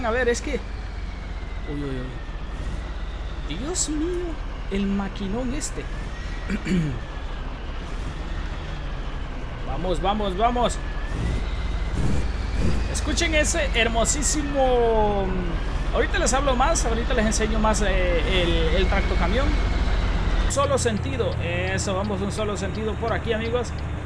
A ver, es que... Uy, uy, uy. Dios mío, el maquinón este. Vamos, vamos, vamos. Escuchen ese hermosísimo... Ahorita les hablo más, ahorita les enseño más el tractocamión. Solo sentido, eso, vamos un solo sentido por aquí, amigos.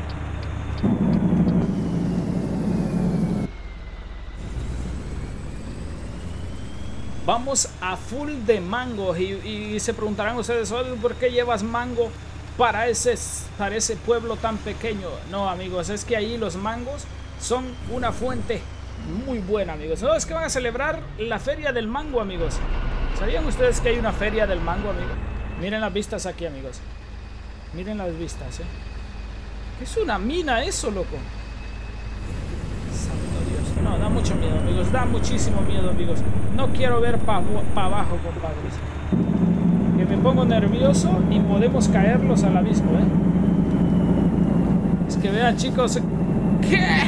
Vamos a full de mango y se preguntarán ustedes, ¿por qué llevas mango para ese pueblo tan pequeño? No, amigos, es que ahí los mangos son una fuente muy buena, amigos. No, es que van a celebrar la feria del mango, amigos. ¿Sabían ustedes que hay una feria del mango, amigos? Miren las vistas aquí, amigos. Miren las vistas, Es una mina eso, loco. Santo Dios. No, da mucho miedo, amigos. Da muchísimo miedo, amigos. No quiero ver para abajo, compadres. Que me pongo nervioso y podemos caerlos al abismo, Es que vean, chicos. ¿Qué?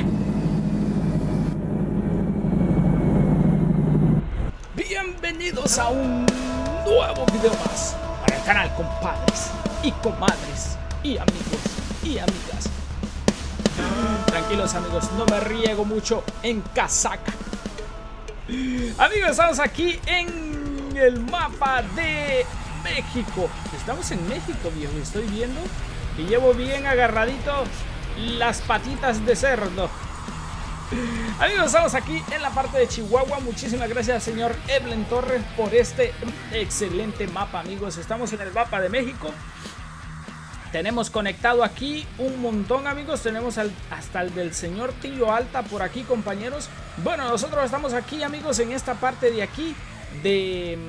Bienvenidos a un nuevo video más para el canal, compadres y comadres y amigos y amigas. Tranquilos, amigos, no me riego mucho en casaca. Amigos, estamos aquí en el mapa de México. Estamos en México, viejo. Estoy viendo y llevo bien agarradito las patitas de cerdo. Amigos, estamos aquí en la parte de Chihuahua. Muchísimas gracias, señor Eblen Torres, por este excelente mapa, amigos. Estamos en el mapa de México. Tenemos conectado aquí un montón, amigos. Tenemos hasta el del señor Tío Alta por aquí, compañeros. Bueno, nosotros estamos aquí, amigos, en esta parte de aquí de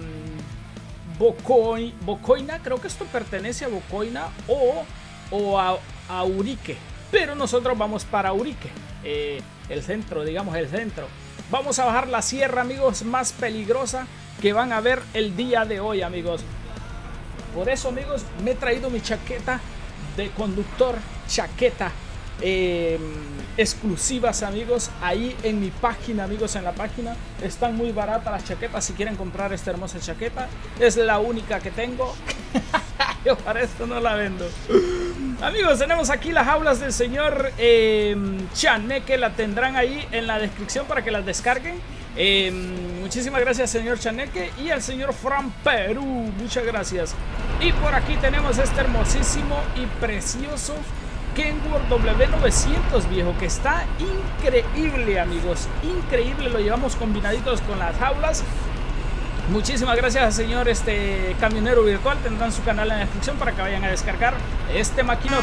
Bocoina. Creo que esto pertenece a Bocoina o a Urique. Pero nosotros vamos para Urique, el centro, digamos el centro. Vamos a bajar la sierra, amigos, más peligrosa que van a ver el día de hoy, amigos. Por eso, amigos, me he traído mi chaqueta de conductor, chaqueta exclusivas, amigos, ahí en mi página, amigos, en la página. Están muy baratas las chaquetas. Si quieren comprar esta hermosa chaqueta, es la única que tengo. Yo para esto no la vendo. Amigos, tenemos aquí las jaulas del señor Chaneque. La tendrán ahí en la descripción para que las descarguen. Muchísimas gracias, señor Chaneque, y al señor Fran Perú. Muchas gracias. Y por aquí tenemos este hermosísimo y precioso Kenworth W900, viejo, que está increíble, amigos. Increíble. Lo llevamos combinaditos con las jaulas. Muchísimas gracias al señor camionero virtual. Tendrán su canal en la descripción para que vayan a descargar este maquinote.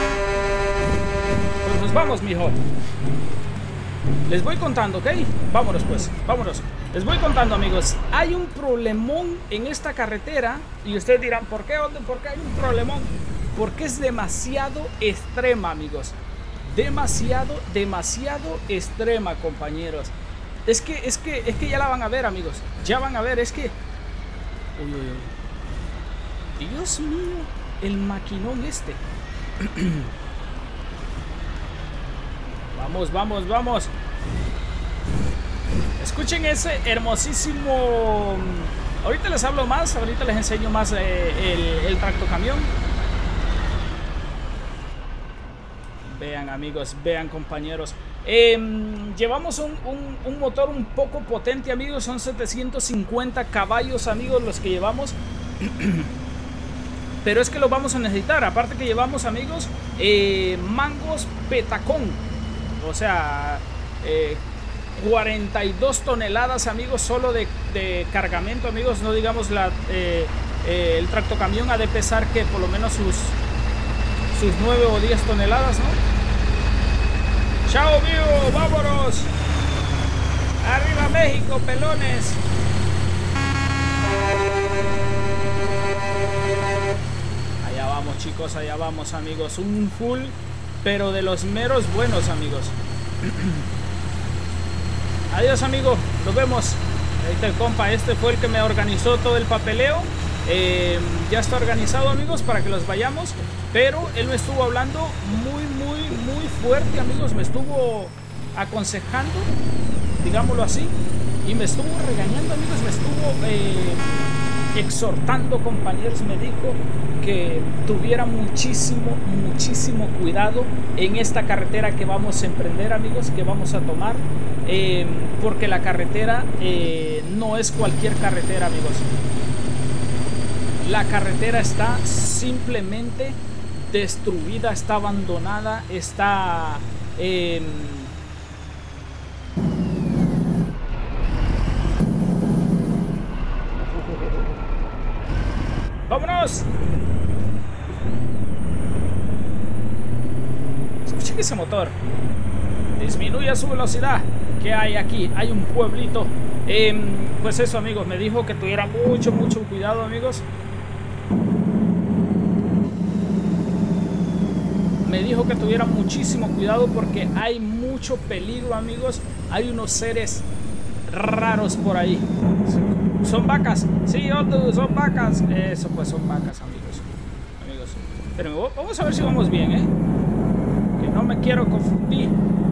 Pues nos vamos, mijo. Les voy contando, ¿ok? Vámonos, pues, vámonos. Les voy contando, amigos. Hay un problemón en esta carretera. Y ustedes dirán, ¿por qué? ¿Por qué hay un problemón? Porque es demasiado extrema, amigos. Demasiado extrema, compañeros. Es que ya la van a ver, amigos. Ya van a ver, es que... Uy, uy, uy. Dios mío, el maquinón este. Vamos, vamos, vamos. Escuchen ese hermosísimo... Ahorita les hablo más, ahorita les enseño más el tractocamión. Vean, amigos, vean, compañeros. Llevamos un motor un poco potente, amigos. Son 750 caballos, amigos, los que llevamos. Pero es que los vamos a necesitar. Aparte que llevamos, amigos, mangos petacón. O sea, 42 toneladas, amigos, solo de cargamento, amigos. No digamos el tractocamión ha de pesar que por lo menos sus 9 o 10 toneladas, ¿no? Chao, mío, vámonos. Arriba México, pelones. Allá vamos, chicos, allá vamos, amigos. Un full, pero de los meros buenos, amigos. Adiós, amigo, nos vemos. Ahí está el compa, este fue el que me organizó todo el papeleo. Ya está organizado, amigos, para que los vayamos. Pero él me estuvo hablando muy fuerte, amigos. Me estuvo aconsejando, digámoslo así, y me estuvo regañando, amigos, me estuvo exhortando, compañeros, me dijo que tuviera muchísimo cuidado en esta carretera que vamos a emprender, amigos, que vamos a tomar, porque la carretera no es cualquier carretera, amigos. La carretera está simplemente destruida, está abandonada, está ¡vámonos! Escuchen ese motor. Disminuye su velocidad. ¿Qué hay aquí? Hay un pueblito. Pues eso, amigos, me dijo que tuviera mucho cuidado, amigos. Me dijo que tuviera muchísimo cuidado porque hay mucho peligro, amigos. Hay unos seres raros por ahí. ¿Son vacas? Sí, son vacas. Eso, pues son vacas, amigos. Pero vamos a ver si vamos bien, que no me quiero confundir.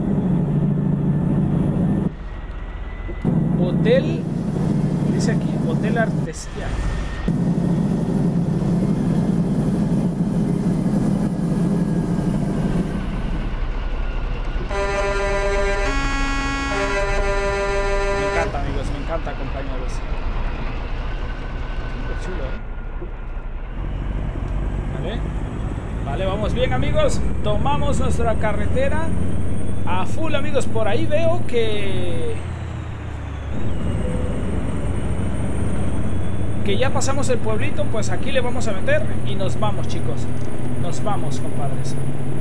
Hotel, dice aquí, Hotel Artesiano. Me encanta, amigos, me encanta, compañeros. Qué chulo, Vale, vamos bien, amigos. Tomamos nuestra carretera a full, amigos. Por ahí veo que ya pasamos el pueblito. Pues aquí le vamos a meter y nos vamos, chicos. Nos vamos, compadres.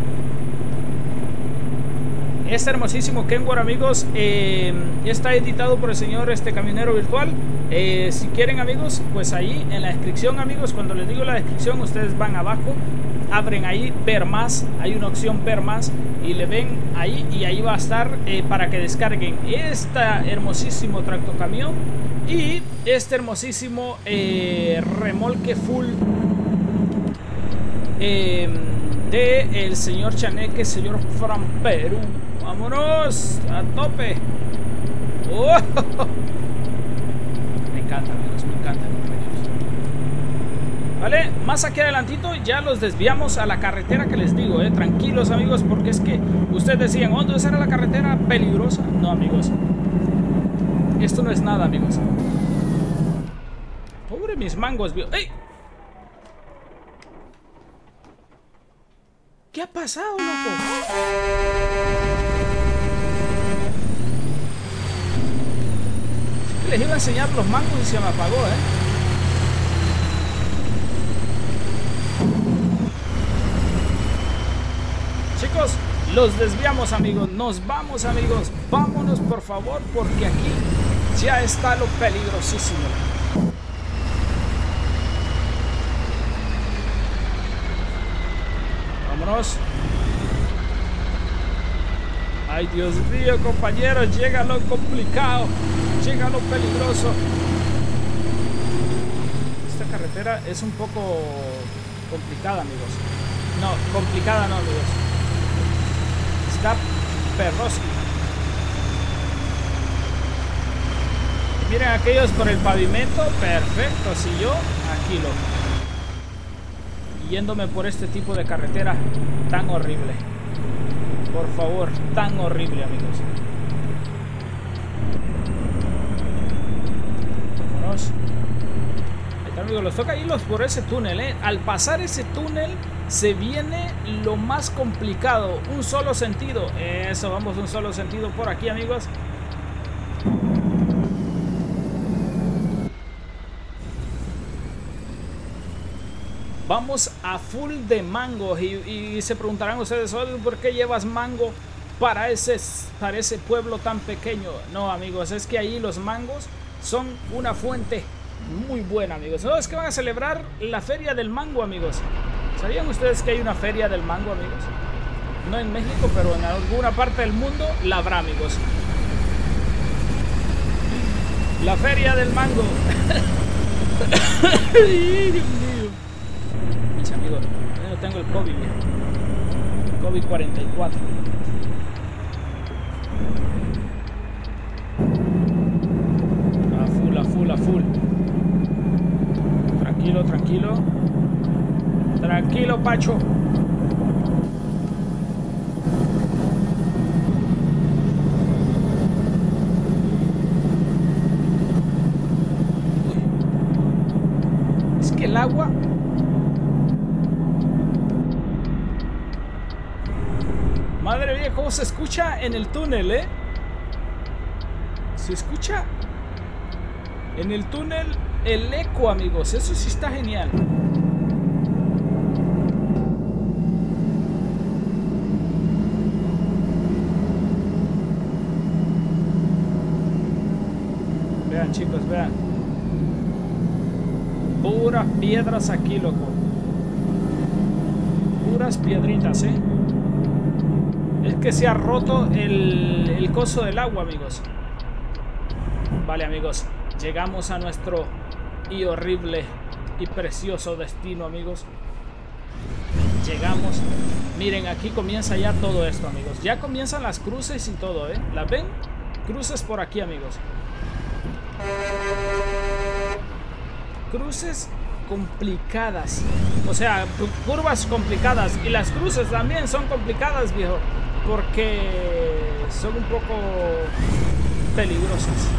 Este hermosísimo Kenworth, amigos, está editado por el señor Camionero Virtual. Si quieren, amigos, pues ahí en la descripción, amigos, cuando les digo la descripción, ustedes van abajo, abren ahí ver más, hay una opción ver más y le ven ahí, y ahí va a estar para que descarguen este hermosísimo tractocamión y este hermosísimo remolque full de el señor Chaneque, señor Fran Perú. Vámonos a tope. Oh. Me encanta, amigos, me encanta, compañeros. Vale, más aquí adelantito ya los desviamos a la carretera que les digo, tranquilos, amigos, porque es que ustedes decían, ¿dónde era la carretera peligrosa? No, amigos, esto no es nada, amigos. Pobre mis mangos, ¡ey! ¿Qué ha pasado, loco? Les iba a enseñar los mangos y se me apagó, Chicos, los desviamos, amigos. Nos vamos, amigos. Vámonos, por favor, porque aquí ya está lo peligrosísimo. Vámonos. Ay, Dios mío, compañeros, llega lo complicado, llega lo peligroso. Esta carretera es un poco complicada, amigos. No, complicada no, amigos. Está perrosa. Miren aquellos por el pavimento, perfecto. Si yo, aquí loco. Yéndome por este tipo de carretera tan horrible. Por favor, tan horrible, amigos. Vámonos. Ahí está, amigos, los toca irlos por ese túnel, Al pasar ese túnel se viene lo más complicado. Un solo sentido. Eso, vamos, un solo sentido por aquí, amigos. Vamos a full de mango y se preguntarán ustedes, ¿por qué llevas mango para ese pueblo tan pequeño? No, amigos, es que ahí los mangos son una fuente muy buena, amigos. No, es que van a celebrar la feria del mango, amigos. ¿Sabían ustedes que hay una feria del mango, amigos? No en México, pero en alguna parte del mundo la habrá, amigos. La feria del mango. Amigos, yo no tengo el COVID, COVID 44. full, a full. Tranquilo, tranquilo. Tranquilo, Pacho. Es que el agua... Madre mía, cómo se escucha en el túnel, ¿eh? Se escucha en el túnel el eco, amigos. Eso sí está genial. Vean, chicos, vean. Puras piedras aquí, loco. Puras piedritas, ¿eh? Es que se ha roto el coso del agua, amigos. Vale, amigos, llegamos a nuestro y horrible y precioso destino, amigos. Llegamos. Miren, aquí comienza ya todo esto, amigos. Ya comienzan las cruces y todo, ¿eh? ¿Las ven? Cruces por aquí, amigos. Cruces complicadas. O sea, curvas complicadas. Y las cruces también son complicadas, viejo. Porque son un poco peligrosas.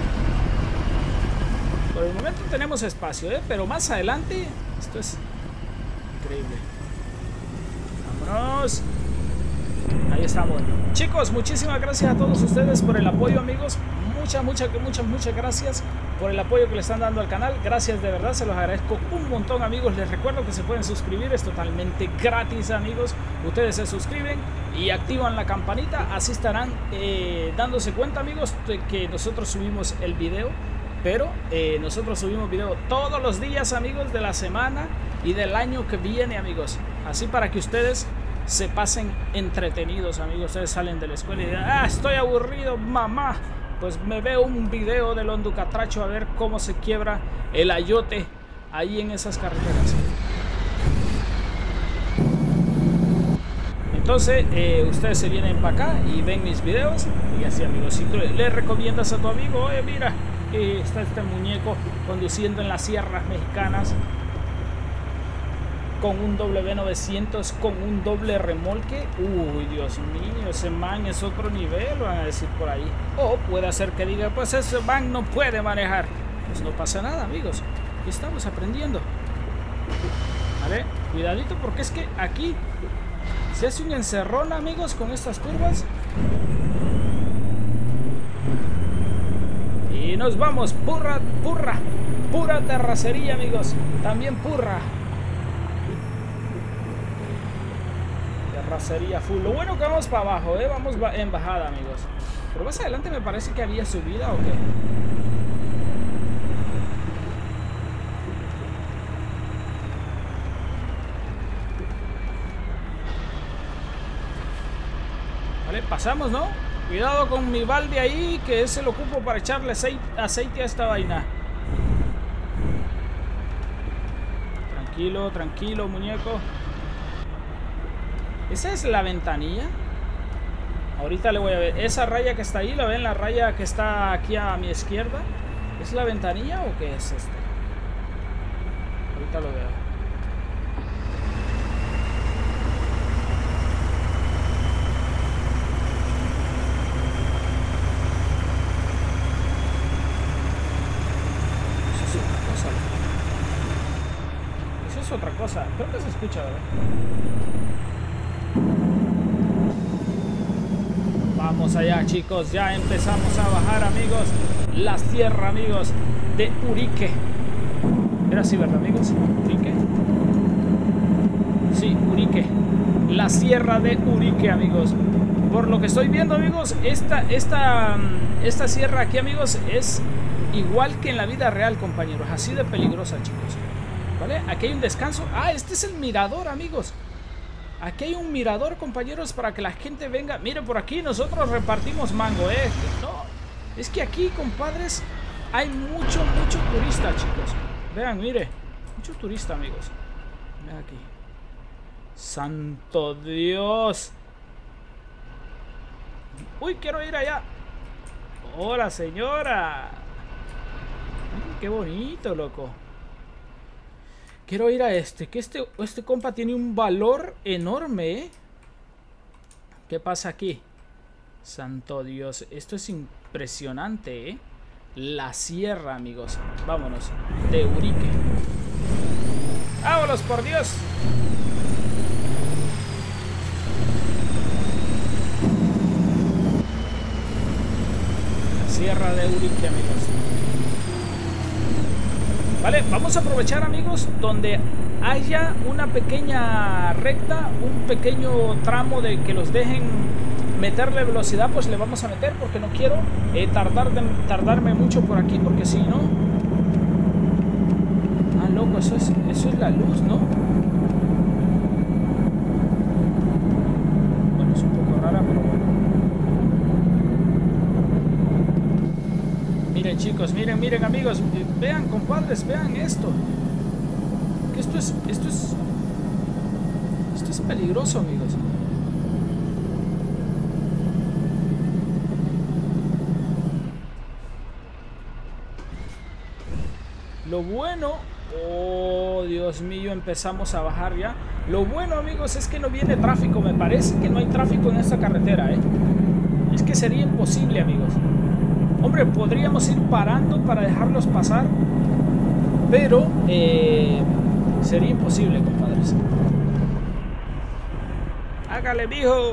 Por el momento tenemos espacio, pero más adelante esto es increíble. Vámonos. Ahí estamos. Chicos, muchísimas gracias a todos ustedes por el apoyo, amigos. Muchas gracias por el apoyo que le están dando al canal. Gracias, de verdad, se los agradezco un montón, amigos. Les recuerdo que se pueden suscribir, es totalmente gratis, amigos. Ustedes se suscriben y activan la campanita, así estarán dándose cuenta, amigos, de que nosotros subimos el video. Pero nosotros subimos video todos los días, amigos, de la semana y del año que viene, amigos. Así para que ustedes se pasen entretenidos, amigos. Ustedes salen de la escuela y dirán: ah, estoy aburrido, mamá. Pues me veo un video del honducatracho a ver cómo se quiebra el ayote ahí en esas carreteras. Entonces ustedes se vienen para acá y ven mis videos. Y así, amigos, si tú le recomiendas a tu amigo: oye, mira, está este muñeco conduciendo en las sierras mexicanas con un W900 con un doble remolque. Uy, Dios mío, ese man es otro nivel, van a decir por ahí. O puede ser que diga: pues ese man no puede manejar. Pues no pasa nada, amigos, estamos aprendiendo. Vale, cuidadito, porque es que aquí se hace un encerrón, amigos, con estas curvas. Y nos vamos, pura terracería, amigos. También pura terracería full. Lo bueno que vamos para abajo, vamos en bajada, amigos. Pero más adelante me parece que había subida, ¿o qué? Vale, pasamos, ¿no? Cuidado con mi balde ahí, que ese lo ocupo para echarle aceite a esta vaina. Tranquilo, tranquilo, muñeco. ¿Esa es la ventanilla? Ahorita le voy a ver. Esa raya que está ahí, ¿la ven? La raya que está aquí a mi izquierda. ¿Es la ventanilla o qué es este? Ahorita lo veo. Otra cosa, creo que se escucha, ¿verdad? Vamos allá, chicos, ya empezamos a bajar, amigos, la sierra, amigos, de Urique. Era así, ¿verdad, amigos? ¿Urique? Sí, Urique, la sierra de Urique, amigos. Por lo que estoy viendo, amigos, esta sierra aquí, amigos, es igual que en la vida real, compañeros, así de peligrosa, chicos. ¿Vale? Aquí hay un descanso. Ah, este es el mirador, amigos. Aquí hay un mirador, compañeros, para que la gente venga. Miren, por aquí nosotros repartimos mango, No, es que aquí, compadres, hay mucho turista, chicos. Vean, mire, mucho turista, amigos. Vean aquí. ¡Santo Dios! Uy, quiero ir allá. Hola, señora. qué bonito, loco. Quiero ir a este. Que este compa tiene un valor enorme, ¿eh? ¿Qué pasa aquí? Santo Dios. Esto es impresionante, ¿eh? La sierra, amigos. Vámonos. De Urique. ¡Vámonos, por Dios! La sierra de Urique, amigos. Vale, vamos a aprovechar, amigos, donde haya una pequeña recta, un pequeño tramo de que los dejen meterle velocidad, pues le vamos a meter, porque no quiero tardarme mucho por aquí, porque si no... Ah, loco, eso es la luz, ¿no? Bueno, es un poco rara, pero bueno. Miren, chicos, miren, amigos, vean, compadres, vean esto. Que esto es peligroso, amigos. Lo bueno, oh Dios mío, empezamos a bajar ya. Lo bueno, amigos, es que no viene tráfico. Me parece que no hay tráfico en esta carretera, ¿eh? Es que sería imposible, amigos. Hombre, podríamos ir parando para dejarlos pasar, pero sería imposible, compadres. Hágale, mijo.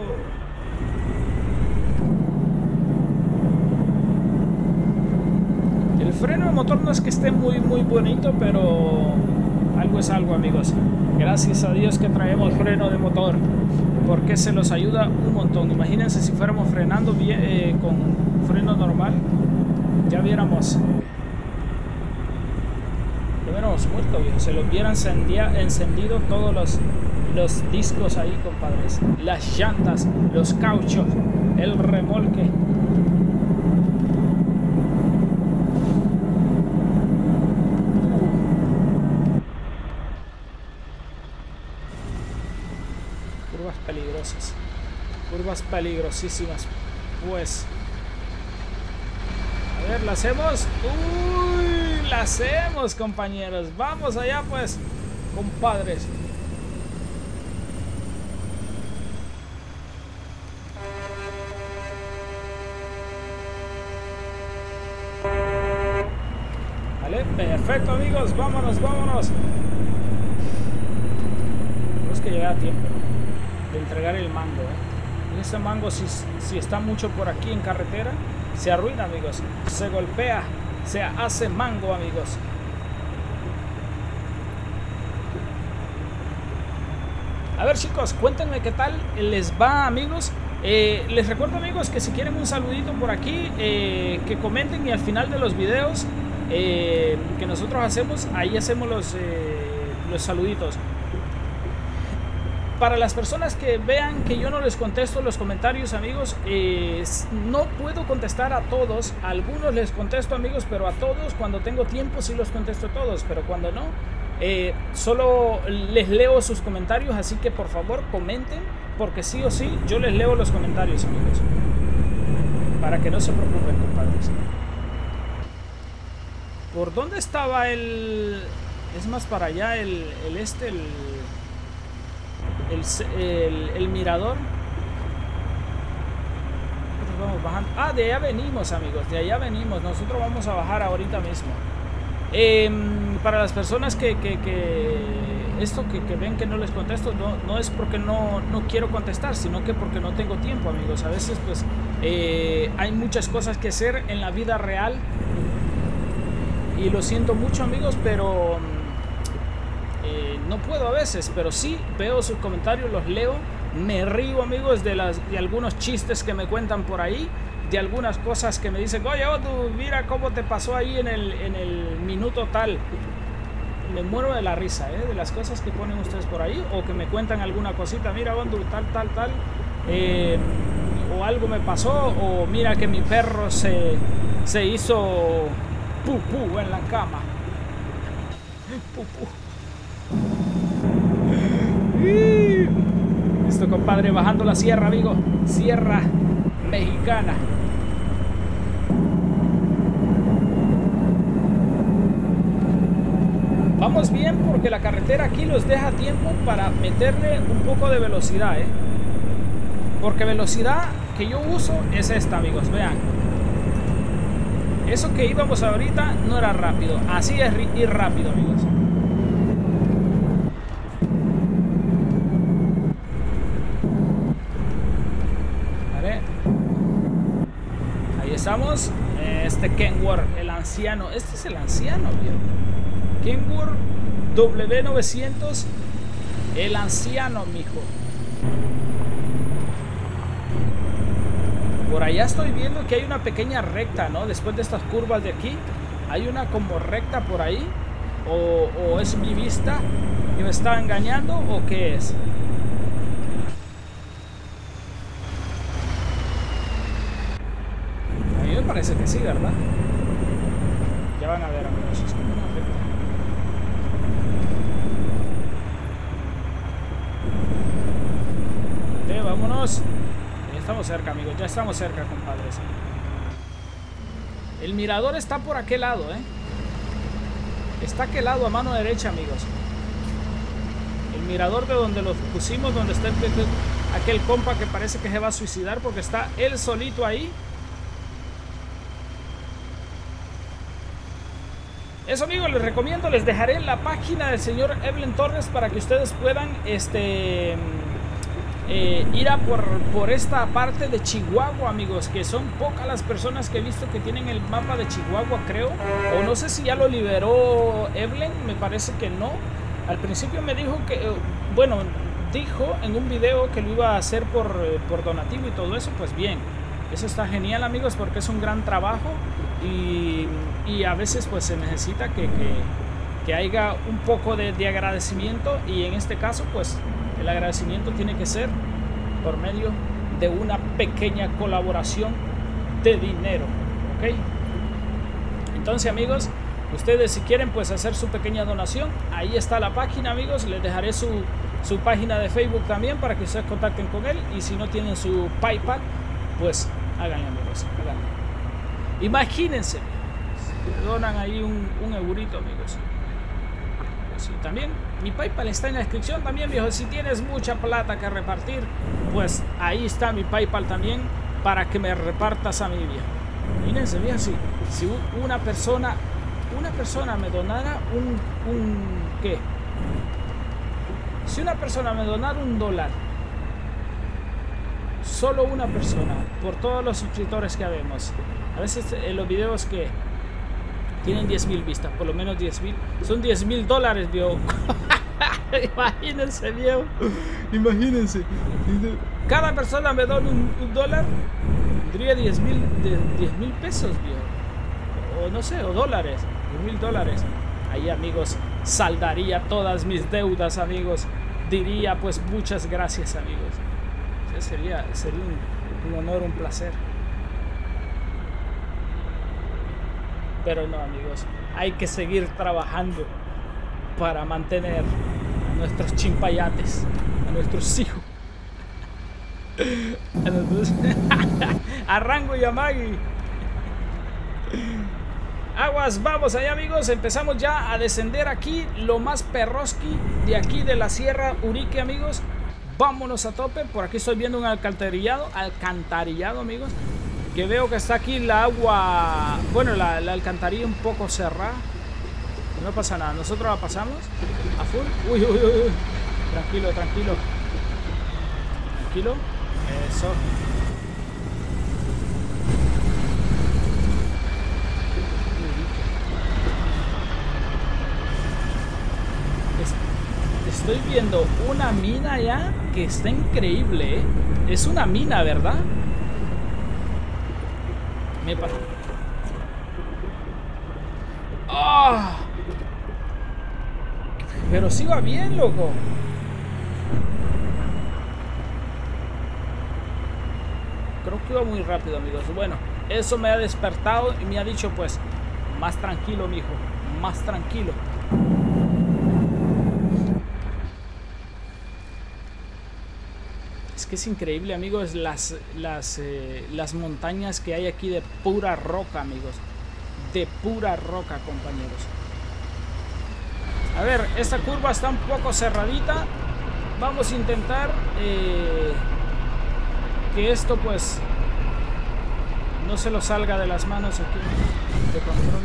El freno de motor no es que esté muy bonito, pero algo es algo, amigos. Gracias a Dios que traemos freno de motor, porque se los ayuda un montón. Imagínense si fuéramos frenando bien, con freno normal, ya hubiéramos muerto, viejo. Se los hubieran encendido todos los discos ahí, compadres. Las llantas, los cauchos, el remolque. Curvas peligrosas. Curvas peligrosísimas. Pues... A ver, ¿la hacemos? ¡Uy! ¡La hacemos, compañeros! ¡Vamos allá, pues, compadres! Vale, perfecto, amigos. Vámonos. Tenemos que llegar a tiempo de entregar el mango, ¿eh? Y ese mango, si está mucho por aquí en carretera, se arruina, amigos. Se golpea, se hace mango, amigos. A ver, chicos, cuéntenme qué tal les va, amigos. Les recuerdo, amigos, que si quieren un saludito por aquí, que comenten, y al final de los videos que nosotros hacemos, ahí hacemos los saluditos. Para las personas que vean que yo no les contesto los comentarios, amigos, no puedo contestar a todos. A algunos les contesto, amigos, pero a todos, cuando tengo tiempo, sí los contesto a todos. Pero cuando no, solo les leo sus comentarios. Así que por favor comenten, porque sí o sí yo les leo los comentarios, amigos. Para que no se preocupen, compadres. ¿Por dónde estaba el...? Es más para allá el mirador. Nosotros vamos bajando. Ah, de allá venimos, amigos. De allá venimos. Nosotros vamos a bajar ahorita mismo. Para las personas que ven que no les contesto, no es porque no quiero contestar, sino que porque no tengo tiempo, amigos. A veces pues hay muchas cosas que hacer en la vida real, y lo siento mucho, amigos, pero no puedo a veces. Pero sí veo sus comentarios, los leo, me río, amigos, de algunos chistes que me cuentan por ahí, de algunas cosas que me dicen: oye, tú mira cómo te pasó ahí en el minuto tal. Me muero de la risa, de las cosas que ponen ustedes por ahí, o que me cuentan alguna cosita: mira, Bondu, tal, o algo me pasó, o mira que mi perro se hizo pupú en la cama. Pupú. Listo, compadre, bajando la sierra, amigo. Sierra mexicana. Vamos bien porque la carretera aquí los deja tiempo para meterle un poco de velocidad, ¿eh? Porque velocidad que yo uso es esta, amigos, vean. Eso que íbamos ahorita no era rápido, así es ir rápido, amigos. Vale. Ahí estamos. Este Kenworth, el anciano. Este es el anciano, viejo. Kenworth W900, el anciano, mijo. Por allá estoy viendo que hay una pequeña recta, ¿no? Después de estas curvas de aquí, hay una como recta por ahí. O es mi vista que me está engañando, o qué es. A mí me parece que sí, ¿verdad? Ya van a ver, amigos, es como una recta. Vámonos. Ya estamos cerca, amigos. Ya estamos cerca, compadres. El mirador está por aquel lado, ¿eh? Está aquel lado a mano derecha, amigos. El mirador de donde lo pusimos, donde está aquel compa que parece que se va a suicidar porque está él solito ahí. Eso, amigos, les recomiendo. Les dejaré la página del señor Evelyn Torres para que ustedes puedan ir a por esta parte de Chihuahua, amigos, que son pocas las personas que he visto que tienen el mapa de Chihuahua, creo, o no sé si ya lo liberó Evelyn, me parece que no. Al principio me dijo que, bueno, dijo en un video que lo iba a hacer por donativo y todo eso. Pues bien, eso está genial, amigos, porque es un gran trabajo y a veces pues se necesita que haya un poco de agradecimiento, y en este caso pues el agradecimiento tiene que ser por medio de una pequeña colaboración de dinero, ¿ok? Entonces, amigos, ustedes si quieren pues hacer su pequeña donación, ahí está la página, amigos. Les dejaré su página de Facebook también para que ustedes contacten con él, y si no tienen su PayPal, pues háganlo, amigos, háganlo. Imagínense, donan ahí un eurito, amigos. Sí, también mi PayPal está en la descripción también, viejo. Si tienes mucha plata que repartir, pues ahí está mi PayPal también para que me repartas a mi, viejo. Imagínense, viejo, si una persona me donara ¿qué? Si una persona me donara $1, solo una persona, por todos los suscriptores que habemos. A veces en los videos que tienen 10.000 vistas, por lo menos 10.000, son $10.000, viejo. Imagínense, viejo. Imagínense. Cada persona me dona $1, tendría 10.000 pesos, viejo. O no sé, o dólares, $10.000. Ahí, amigos, saldaría todas mis deudas, amigos. Diría pues muchas gracias, amigos. Sería un honor, un placer. Pero no, amigos, hay que seguir trabajando para mantener a nuestros chimpayates, a nuestros hijos, a Rango y a Maggie. Aguas, vamos allá, amigos. Empezamos ya a descender aquí, lo más perroski de aquí de la Sierra Urique, amigos. Vámonos a tope. Por aquí estoy viendo un alcantarillado, amigos, que veo que está aquí la agua, bueno, la alcantarilla un poco cerrada. No pasa nada, nosotros la pasamos a full. Uy, uy, uy. Tranquilo, tranquilo. Tranquilo. Eso. Estoy viendo una mina ya que está increíble, ¿eh? Es una mina, ¿verdad? Me pasa. ¡Ah! Pero sí va bien, loco. Creo que iba muy rápido, amigos. Bueno, eso me ha despertado y me ha dicho, pues, más tranquilo, mijo, más tranquilo. Es que es increíble, amigos, las montañas que hay aquí de pura roca, amigos. De pura roca, compañeros. A ver, esta curva está un poco cerradita. Vamos a intentar que esto pues no se lo salga de las manos aquí de control.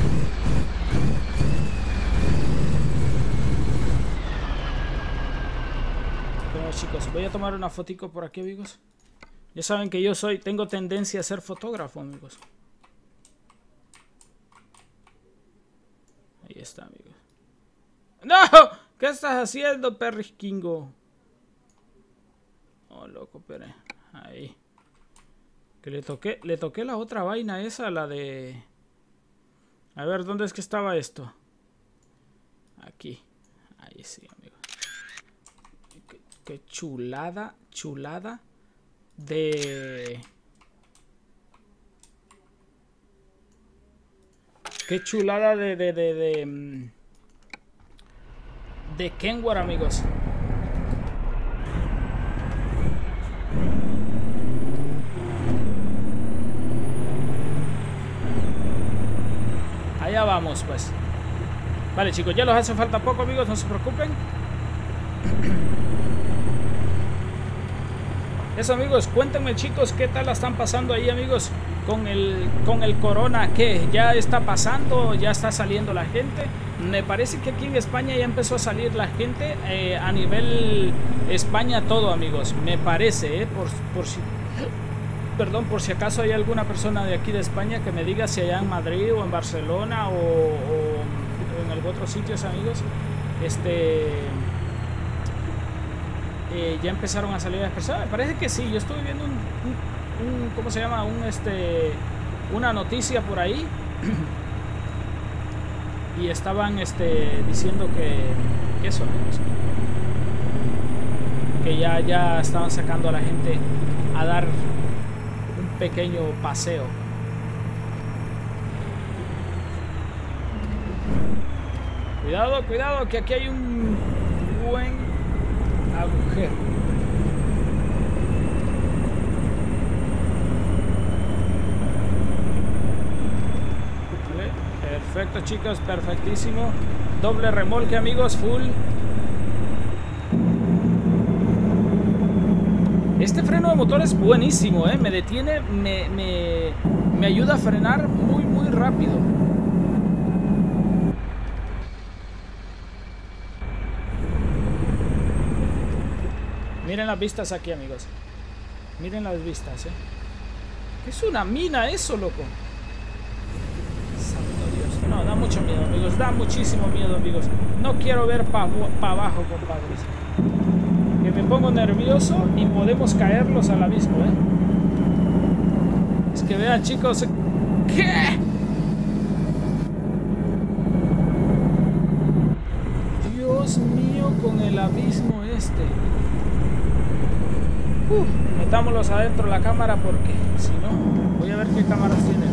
Bueno, chicos, voy a tomar una fotico por aquí, amigos. Ya saben que yo tengo tendencia a ser fotógrafo, amigos. Ahí está, amigos. ¡No! ¿Qué estás haciendo, perrisquingo? Oh, loco, espere. Ahí. Que le toqué la otra vaina esa, la de... A ver, ¿dónde es que estaba esto? Aquí. Ahí sí, amigo. Qué chulada, chulada de... Qué chulada de Kenworth, amigos. Allá vamos, pues. Vale, chicos, ya los hace falta poco, amigos, no se preocupen. Eso, amigos, cuéntenme, chicos, qué tal la están pasando ahí, amigos, con el corona. ¿Qué? ¿Ya está pasando? ¿Ya está saliendo la gente? Me parece que aquí en España ya empezó a salir la gente, a nivel España todo, amigos. Me parece, por si acaso hay alguna persona de aquí de España que me diga si allá en Madrid o en Barcelona o en algún otro sitio, amigos, ya empezaron a salir las personas. Me parece que sí. Yo estuve viendo ¿cómo se llama? Una noticia por ahí y estaban diciendo que eso, amigos, que ya estaban sacando a la gente a dar un pequeño paseo. Cuidado, cuidado, que aquí hay un buen agujero. Vale, perfecto, chicos, perfectísimo. Doble remolque, amigos, full. Este freno de motor es buenísimo, me detiene, me ayuda a frenar muy rápido. Miren las vistas aquí, amigos. Miren las vistas, Es una mina eso, loco. Santo Dios. No, da mucho miedo, amigos. Da muchísimo miedo, amigos. No quiero ver para abajo, compadres. Que me pongo nervioso y podemos caerlos al abismo, Es que vean, chicos. ¿Qué? Dios mío, con el abismo metámoslos adentro de la cámara, porque si no, voy a ver qué cámaras tiene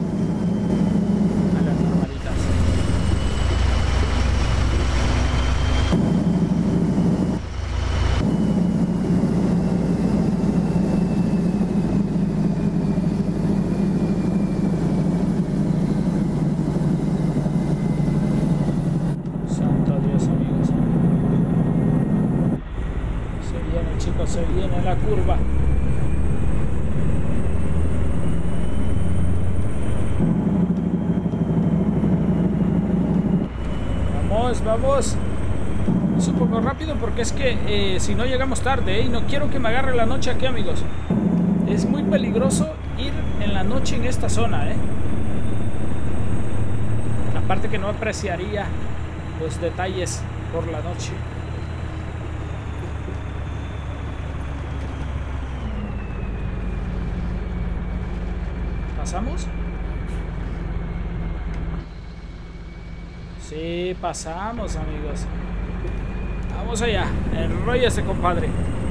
a las normalitas. Santo Dios, amigos. Se viene la curva. Vamos. Es un poco rápido porque es que si no llegamos tarde, y no quiero que me agarre la noche aquí, amigos. Es muy peligroso ir en la noche en esta zona, Aparte que no apreciaría los detalles por la noche. ¿Pasamos? Sí, pasamos, amigos. Vamos allá. Enróllese, compadre.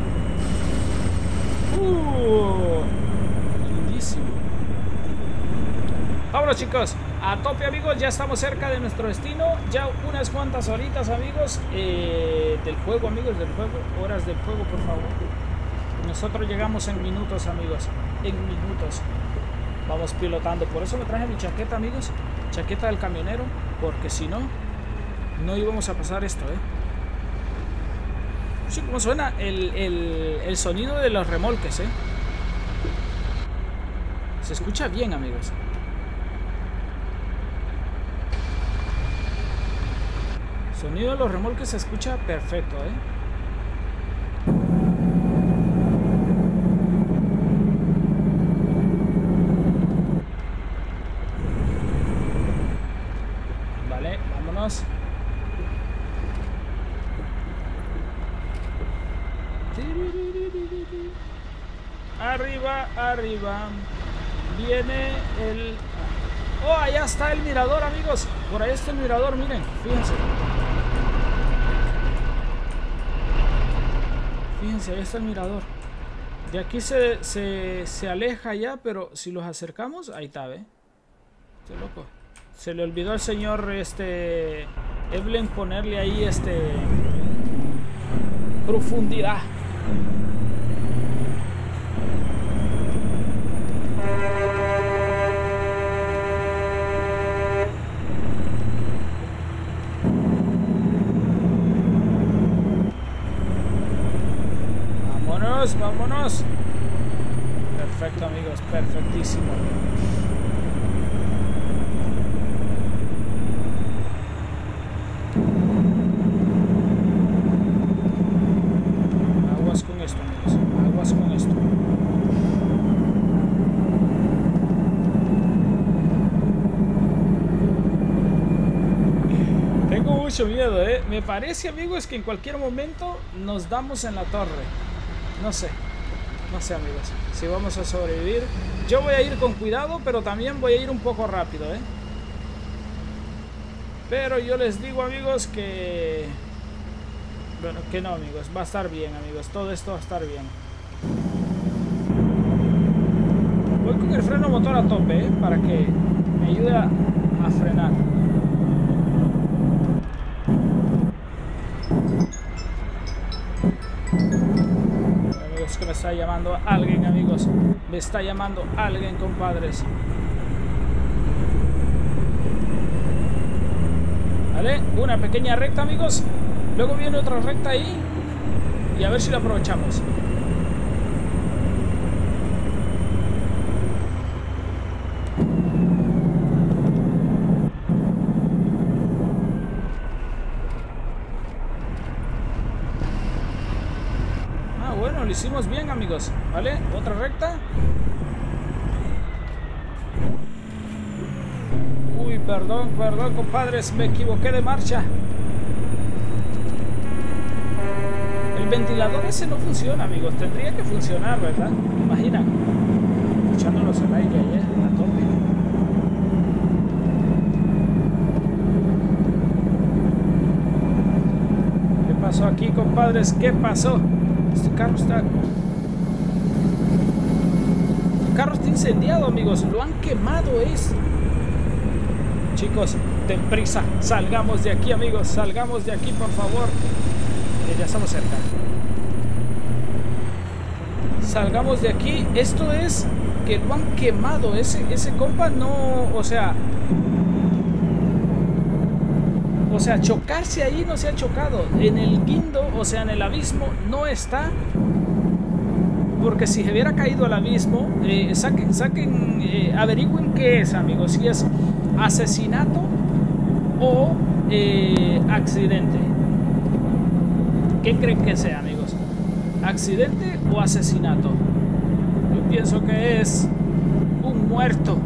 Lindísimo. Vámonos, chicos. A tope, amigos. Ya estamos cerca de nuestro destino. Ya unas cuantas horitas, amigos, del juego, amigos, del juego. Horas del juego, por favor. Nosotros llegamos en minutos, amigos. En minutos. Vamos pilotando. Por eso me traje mi chaqueta, amigos. Chaqueta del camionero. Porque si no, no íbamos a pasar esto, Sí, cómo suena el sonido de los remolques, Se escucha bien, amigos. El sonido de los remolques se escucha perfecto, Vale, vámonos. Arriba, arriba. Viene el... ¡Oh, allá está el mirador, amigos! Por ahí está el mirador, miren, fíjense. Fíjense, ahí está el mirador. De aquí se aleja ya, pero si los acercamos, ahí está, ¿ve? Qué loco. Se le olvidó al señor Evelyn ponerle ahí profundidad. Vámonos, vámonos. Perfecto, amigos, perfectísimo. Aguas con esto, amigos, aguas con esto. Tengo mucho miedo, Me parece, amigos, que en cualquier momento nos damos en la torre. No sé, amigos, si vamos a sobrevivir. Yo voy a ir con cuidado, pero también voy a ir un poco rápido, Pero yo les digo, amigos, que... Bueno, que no, amigos, va a estar bien, amigos. Todo esto va a estar bien. Voy con el freno motor a tope, para que me ayude a frenar. Amigos, que me está llamando alguien, amigos. Me está llamando alguien, compadres. Vale, una pequeña recta, amigos. Luego viene otra recta ahí. Y a ver si lo aprovechamos. Bueno, lo hicimos bien, amigos. Vale, otra recta. Uy, perdón, compadres, me equivoqué de marcha. El ventilador ese no funciona, amigos. Tendría que funcionar, ¿verdad? Imaginan, echándolos al aire ayer a tope. ¿Qué pasó aquí, compadres? ¿Qué pasó? Este carro está... El carro está incendiado, amigos. Lo han quemado, Chicos, ten prisa. Salgamos de aquí, amigos. Salgamos de aquí, por favor. Ya estamos cerca. Salgamos de aquí. Esto es que lo han quemado. Ese compa no... O sea, chocarse ahí no se ha chocado. En el guindo, o sea, en el abismo, no está. Porque si se hubiera caído al abismo, averigüen qué es, amigos. Si es asesinato o accidente. ¿Qué creen que sea, amigos? ¿Accidente o asesinato? Yo pienso que es un muerto.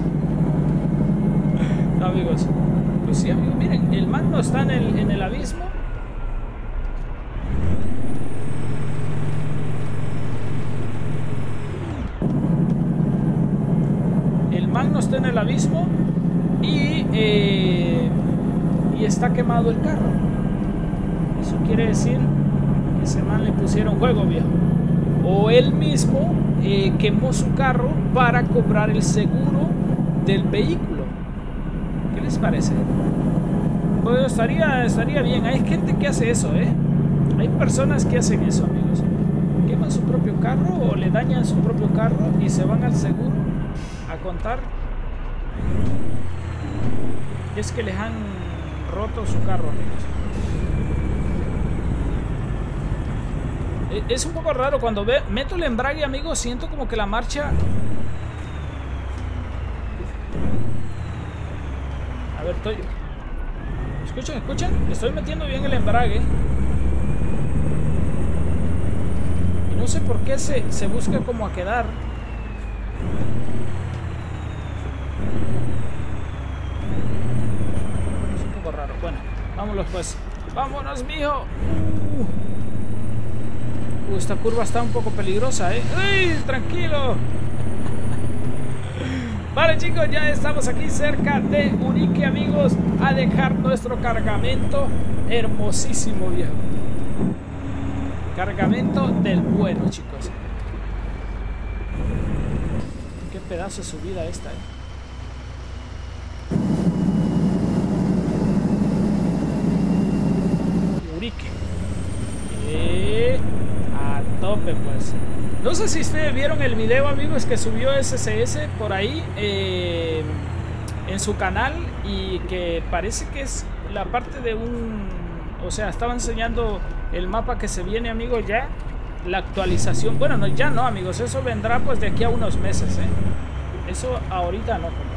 No, amigos. Pues sí, amigos, miren, el man no está en el abismo. El man no está en el abismo y está quemado el carro. Eso quiere decir que ese man le pusieron juego, viejo. O él mismo quemó su carro para cobrar el seguro del vehículo. ¿Qué les parece? Pues estaría bien. Hay gente que hace eso, Hay personas que hacen eso, amigos. Queman su propio carro o le dañan su propio carro y se van al seguro a contar. Es que les han roto su carro, amigos. Es un poco raro cuando meto el embrague, amigos. Siento como que la marcha... A ver, estoy... Escuchen, escuchen. Estoy metiendo bien el embrague. Y no sé por qué se busca como a quedar. Es un poco raro. Bueno, vámonos pues. Vámonos, mijo. Esta curva está un poco peligrosa, ¿eh? ¡Uy! Tranquilo. Vale, chicos, ya estamos aquí cerca de Urique, amigos, a dejar nuestro cargamento hermosísimo, viejo. Cargamento del bueno, chicos. Qué pedazo de subida esta, ¿eh? Urique. A tope, pues. No sé si ustedes vieron el video, amigos, que subió SCS por ahí en su canal, y que parece que es la parte de un... O sea, estaba enseñando el mapa que se viene, amigos, ya. La actualización. Bueno, no, ya no, amigos. Eso vendrá pues de aquí a unos meses, ¿eh? Eso ahorita no, compadres.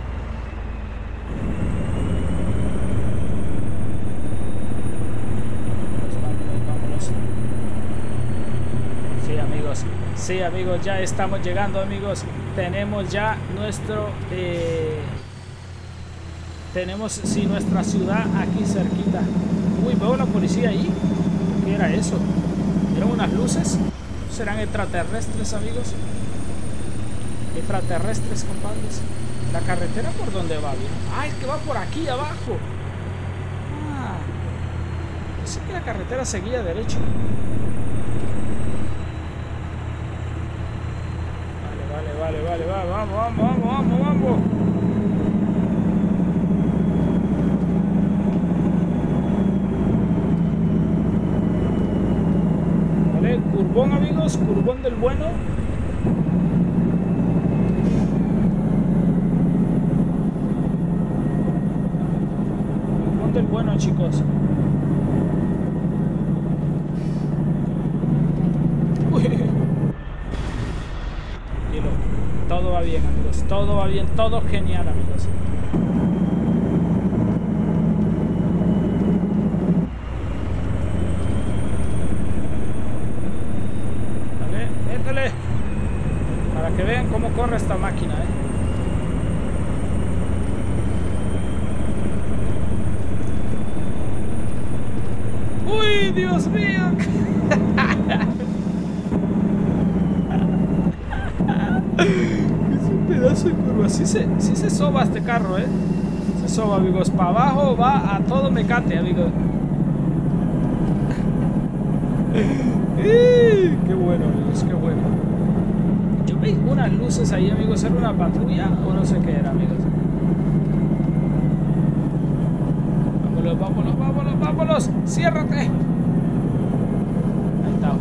Sí, amigos, ya estamos llegando, amigos. Tenemos ya nuestro... tenemos, sí, nuestra ciudad aquí cerquita. Uy, veo la policía ahí. ¿Qué era eso? ¿Eran unas luces? ¿Serán extraterrestres, amigos? Extraterrestres, compadres. ¿La carretera por dónde va, bien? Ah, es que va por aquí abajo. Ah, pensé que la carretera seguía derecho. Vale, vamos. Vale, curvón, amigos, curvón del bueno. Curvón del bueno, chicos. Todo va bien, amigos. Todo va bien. Todo genial, amigos. Vale, métele. Para que vean cómo corre esta máquina, ¿eh? ¡Uy, Dios mío! Pedazo de curva. Sí se soba este carro, se soba, amigos. Para abajo va a todo mecate, amigos. Qué bueno, amigos, qué bueno. Yo vi unas luces ahí, amigos. ¿Era una patrulla o no sé qué era, amigos? Vámonos. Ciérrate. Ahí está.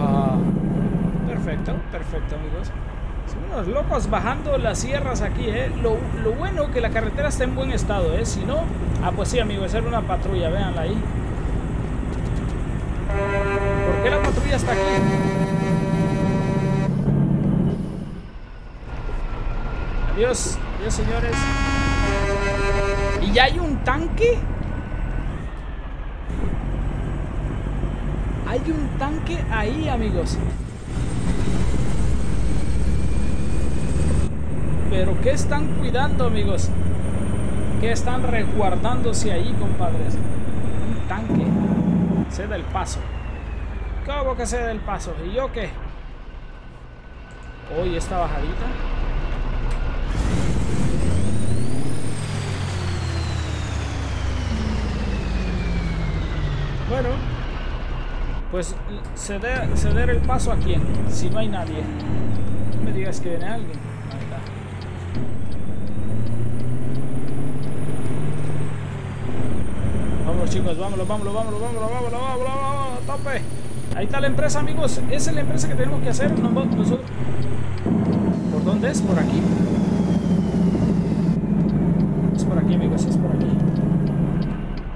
Perfecto, amigos. Unos locos bajando las sierras aquí, Lo bueno que la carretera está en buen estado, Si no, pues sí, amigos, era una patrulla, véanla ahí. ¿Por qué la patrulla está aquí? Adiós, señores. ¿Y ya hay un tanque? Hay un tanque ahí, amigos. Pero ¿qué están cuidando, amigos? ¿Qué están resguardándose ahí, compadres? Un tanque. Ceda el paso. ¿Cómo que ceda el paso? ¿Y yo qué? Hoy esta bajadita. Bueno, pues ceder el paso a quién, si no hay nadie. No me digas que viene alguien. Vámonos, chicos, vámonos, tope. Ahí está la empresa, amigos. Esa es la empresa que tenemos que hacer nosotros. ¿Por dónde es? ¿Por aquí? Es por aquí, amigos, es por aquí.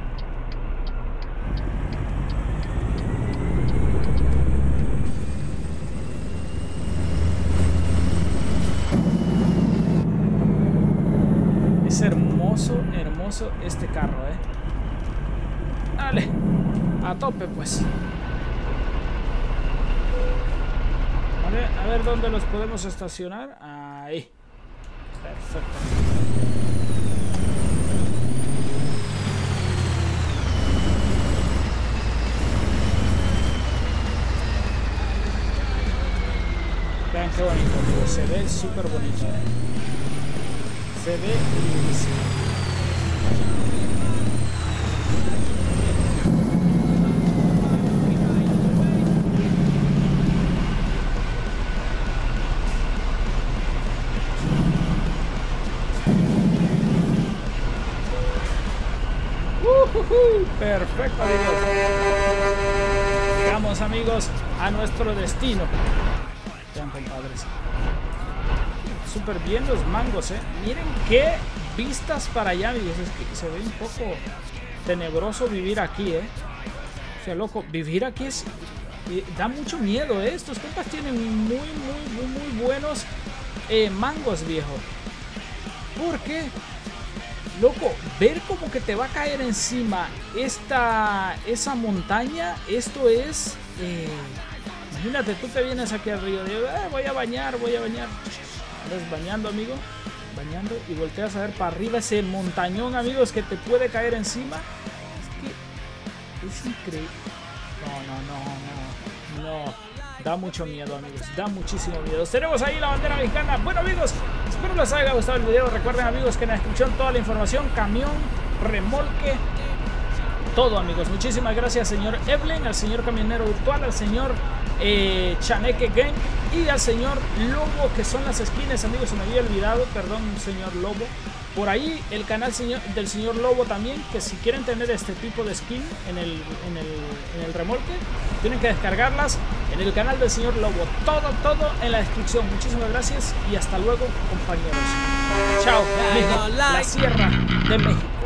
este carro, Dale, a tope pues. Vale, a ver dónde los podemos estacionar. Ahí. Perfecto. Vean qué bonito, amigos. Se ve súper bonito. Se ve lindísimo. Perfecto, amigos. Llegamos, amigos, a nuestro destino. Vean, compadres. Súper bien los mangos, Miren qué vistas para allá, amigos. Es que se ve un poco tenebroso vivir aquí, O sea, loco, vivir aquí es... da mucho miedo, Estos compas tienen muy buenos mangos, viejo. ¿Por qué? Loco, ver como que te va a caer encima esa montaña, esto es... imagínate, tú te vienes aquí al río, voy a bañar. Andas bañando, amigo, bañando y volteas a ver para arriba ese montañón, amigos, que te puede caer encima. Es que es increíble. No. Da mucho miedo, amigos. Da muchísimo miedo. Tenemos ahí la bandera mexicana. Bueno, amigos, espero les haya gustado el video. Recuerden, amigos, que en la descripción toda la información, camión, remolque, todo, amigos. Muchísimas gracias, señor Evelyn, al señor camionero virtual, al señor Chaneque Game y al señor Lobo, que son las skins, amigos. Se me había olvidado, perdón, señor Lobo. Por ahí el canal del señor Lobo también, que si quieren tener este tipo de skin en el remolque, tienen que descargarlas en el canal del señor Lobo. Todo en la descripción. Muchísimas gracias y hasta luego, compañeros. Chao, la Sierra de México.